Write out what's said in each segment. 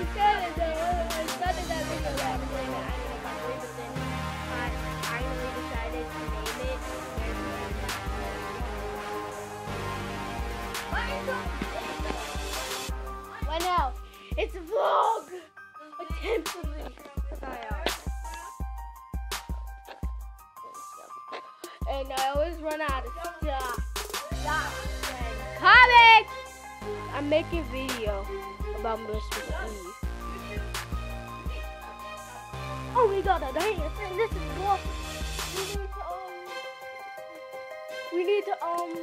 started that video that I was saying that I need a copyright, but then I finally decided to name it. What now? It's a vlog! Attemptedly. And I always run out of stuff. Comics! I'm making a video about Christmas Eve. Oh, we got a dance, and this is what we need to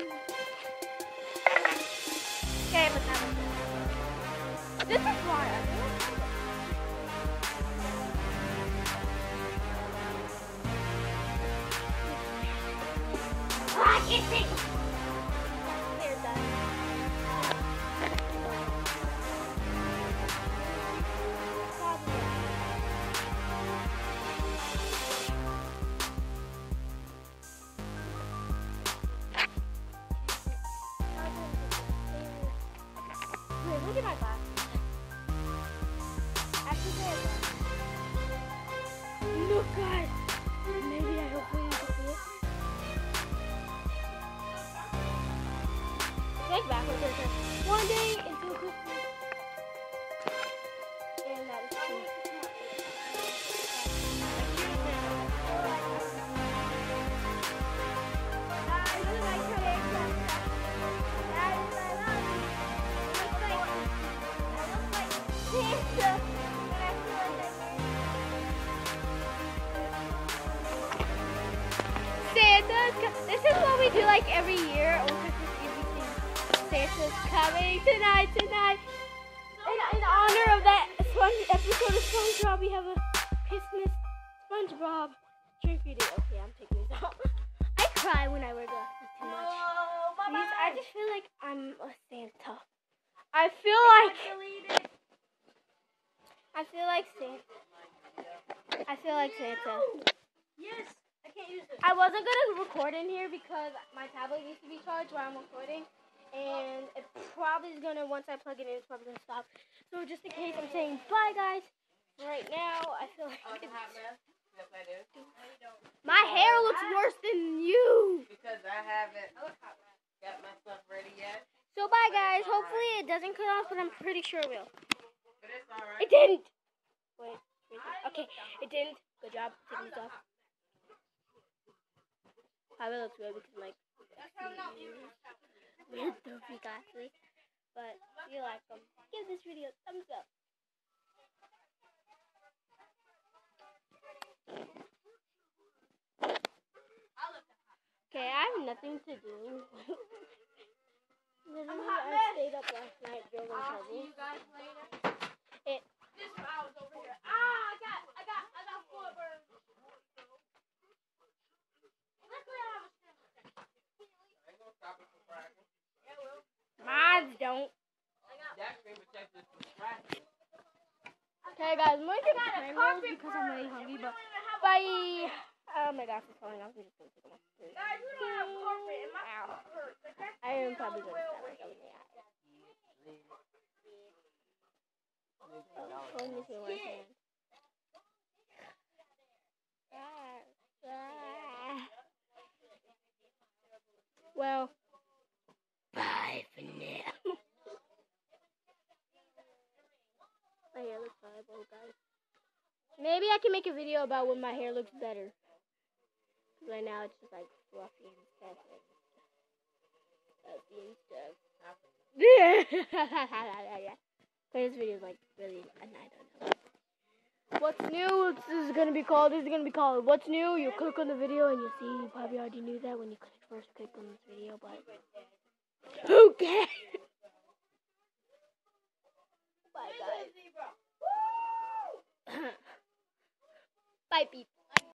okay, let's have it. This is why I can't see. There's that. Look at my glasses. Actually, look, guys. Maybe I hopefully you can see it. Take backwards. It says 1 day until Christmas. And that is true. This is what we do like every year on Christmas Eve. Santa's coming tonight. In honor of that episode of SpongeBob, we have a Christmas SpongeBob drink video. Okay, I'm taking this out. I cry when I wear glasses too much. I just feel like I'm a Santa. I feel like Santa. Yes. I can't use it. I wasn't gonna record in here because my tablet needs to be charged while I'm recording, and it probably is gonna, once I plug it in, it's probably gonna stop. So just in case, I'm saying bye, guys. Right now, I feel like I'm a hot mess. Yes, I do. my hair looks worse than you. Because I haven't got my stuff ready yet. So bye, guys. Hopefully it doesn't cut off, but I'm pretty sure it will. But it's alright. It didn't. Wait. Okay, it didn't. Good job taking this off. Probably looks weird because my weird dopey glasses. But if you like them, give this video a thumbs up. Okay, I have nothing to do. Literally, I stayed up last night building puzzles. See you guys later. This mouse over here. I got 4 birds. Luckily, I have a sandwich. I ain't gonna stop it from cracking. Yeah, well. Mine don't. Jack screen protects this from cracking. Okay, guys, I'm going to get a carpet because I'm really hungry, but bye. Oh my gosh, it's falling off. I'm just going to take them off. Guys, we don't have carpet and my foot hurts, okay? I am probably going to start like over the eye. Oh, let me see one hand. Well, bye for now. My hair looks horrible, guys. Maybe I can make a video about when my hair looks better. Right now it's just like fluffy and stuff. But this video is like really, I don't know. What's new? This is gonna be called. What's new? You click on the video and you see. You probably already knew that when you first clicked on this video, but who cares? Bye, guys. Bye, people.